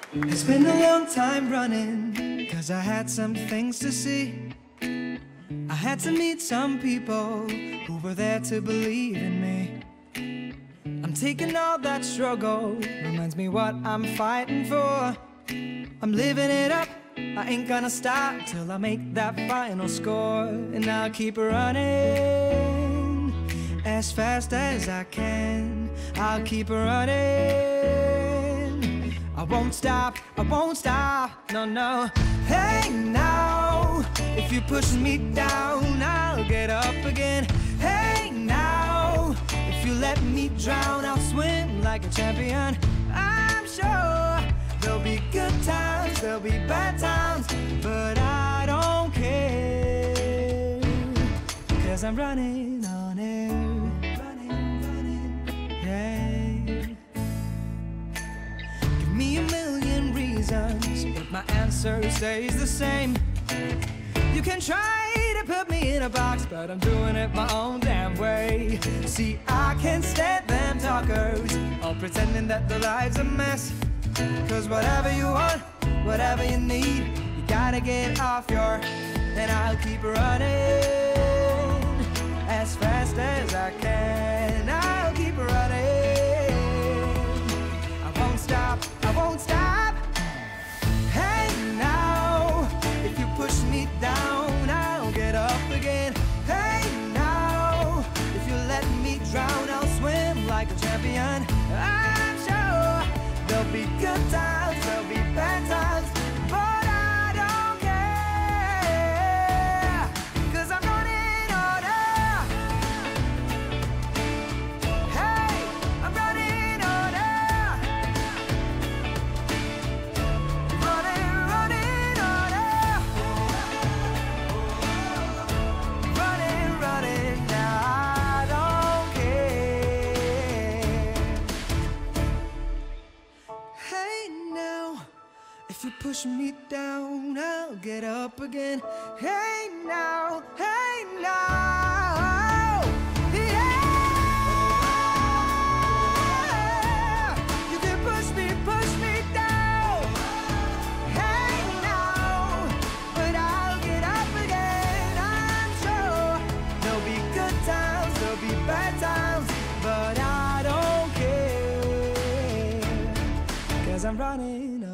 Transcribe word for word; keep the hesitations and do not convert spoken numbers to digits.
It's been a long time running, cause I had some things to see. I had to meet some people who were there to believe in me. I'm taking all that struggle, reminds me what I'm fighting for. I'm living it up, I ain't gonna stop till I make that final score. And I'll keep running as fast as I can. I'll keep running, I won't stop, I won't stop, no, no. Hey now, if you push me down, I'll get up again. Hey now, if you let me drown, I'll swim like a champion. I'm sure there'll be good times, there'll be bad times, but I don't care, cause I'm running on air. Running, running, yeah. Give me a million reasons, but my answer stays the same. You can try to put me in a box, but I'm doing it my own damn way. See, I can't stand them talkers, all pretending that their life's a mess. Cause whatever you want, whatever you need, you gotta get off your, and I'll keep running as fast as I can. I'll keep running, I won't stop, I won't stop. Hey now, if you push me down, I'll get up again. Hey now, if you let me drown, I'll swim like a champion. I'm sure there'll be good times, there'll be bad times, but I don't care, cause I'm running on air. Hey, I'm running on air. Running, running on air. Running, running, now I don't care. Hey now, if you push me down, I'll get up again. Hey now, hey now, yeah. You can push me, push me down. Hey now, but I'll get up again. I'm sure there'll be good times, there'll be bad times, but I don't care, cause I'm running